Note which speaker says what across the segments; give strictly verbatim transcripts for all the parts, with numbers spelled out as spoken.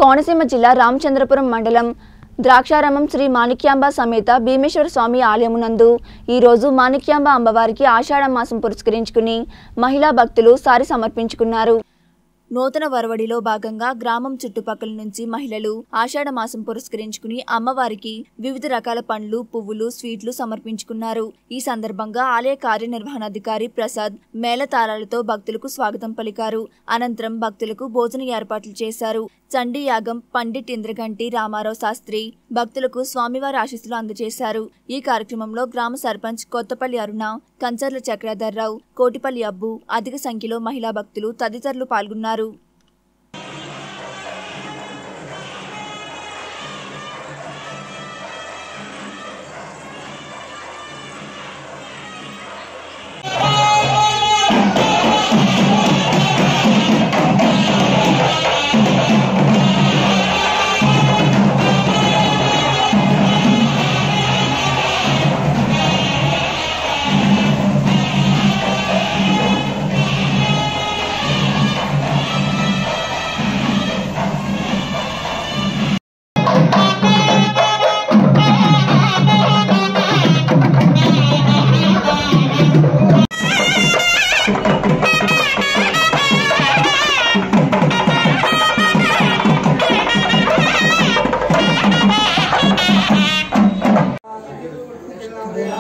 Speaker 1: కోనసీమ జిల్లా రామచంద్రపురం మండలం ద్రాక్షారామం శ్రీ మాణిక్యాంబ సమేత భీమేశ్వర స్వామి ఆలయమునందు ఈ రోజు మాణిక్యాంబ అమ్మవారికి ఆషాఢ మాసం పురస్కరించుకుని మహిళా భక్తులు సారి సమర్పించుకున్నారు। నూతన వరవడిలో భాగంగా గ్రామం చుట్టుపక్కల నుంచి మహిళలు ఆషాఢ మాసం పురస్కరించుకుని అమ్మవారికి వివిధ రకాల పండ్లు, పువ్వులు, స్వీట్లు సమర్పించుకున్నారు। ఈ సందర్భంగా ఆలయ కార్యనిర్వహణాధికారి ప్రసాద్ మేళతాళాలతో భక్తులకు స్వాగతం పలికారు। అనంతరం భక్తులకు భోజన ఏర్పాట్లు చేశారు। చండీ యాగం పండిట్ ఇంద్రగంటి రామారావు శాస్త్రి భక్తులకు స్వామివారి ఆశీస్సులు అందజేశారు। ఈ కార్యక్రమంలో గ్రామ సర్పంచ్ కొత్తపల్లి అరుణ, కంచర్ల చక్రధర్రావు, కోటిపల్లి అబ్బు, అధిక సంఖ్యలో మహిళా భక్తులు తదితరులు పాల్గొన్నారు।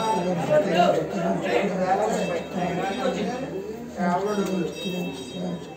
Speaker 2: Yeah,